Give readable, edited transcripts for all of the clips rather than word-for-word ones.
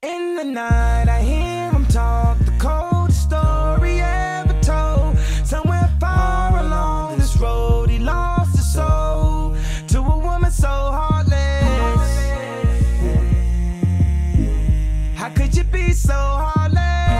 In the night I hear him talk, the coldest story ever told. Somewhere far along this road he lost his soul to a woman so heartless. How could you be so heartless?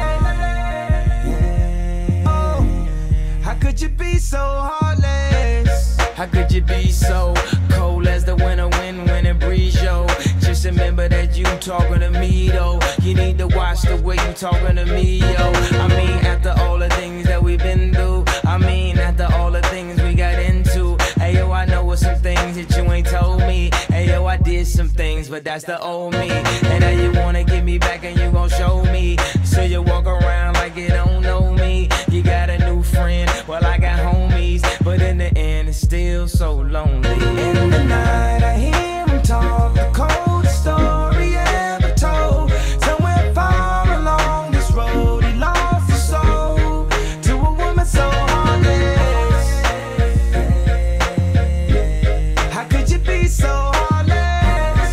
Oh, how could you be so heartless? How could you be so cold as the winter wind when it breeze, yo? Just remember that you talking to me, though. You need to watch the way you talking to me, yo. I mean, after all the things that we've been through, I mean, after all the things we got into. Hey, yo, I know some things that you ain't told me. Hey, yo, I did some things, but that's the old me. And now you wanna get me back and you gon' show me. So you walk around like you don't know me. You got a new friend, well, I got homies. But in the end, it's still so lonely. In the night I hear him talk, the coldest story ever told. Somewhere far along this road he lost his soul to a woman so heartless. How could you be so heartless?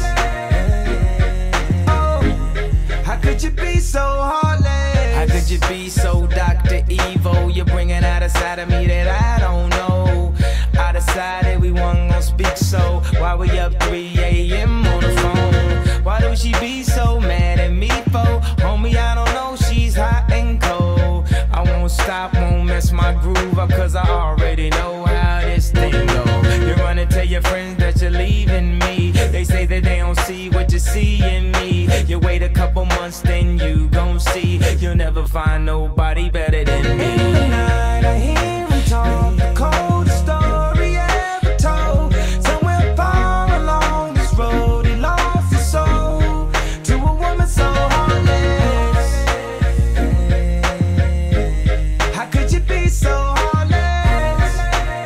Oh, how could you be so heartless? How could you be so Dr. Evil? You're bringing out a side of me that I don't know. I decided we wasn't gonna speak, so why we up 3 a.m. on the phone? Why do she be so mad at me for? Homie, I don't know, she's hot and cold. I won't stop, won't mess my groove up, cause I already know how this thing go. You're gonna tell your friends that you're leaving me. They say that they don't see what you see in me. You wait a couple months, then you gon' see. You'll never find nobody better than me. In the night I hear him talk, the coldest story ever told. Somewhere far along this road he lost his soul to a woman so heartless. How could you be so heartless?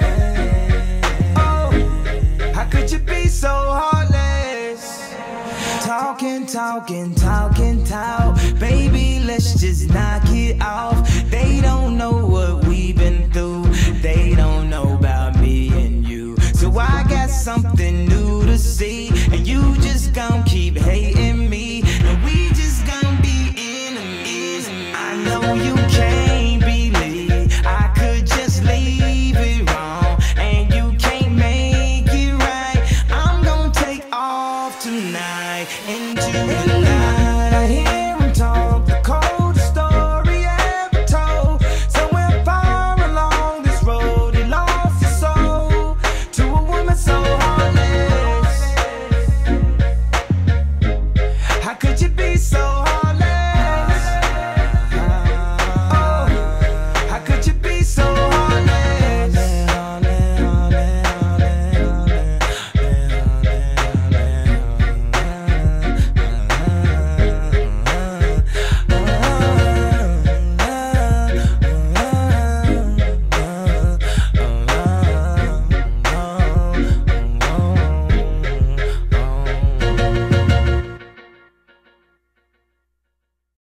Oh, how could you be so heartless? Talking, talking, talking, talk. Baby, let's just knock it off. They don't know what we've been through. They don't know about me and you. So I got something new to see. And you just gon' keep hating me. And we just gon' be enemies. I know you can't believe I could just leave it wrong. And you can't make it right. I'm gon' take off tonight into the night. I hear him talk, the coldest story ever told. Somewhere far along this road he lost his soul to a woman so heartless. How could you be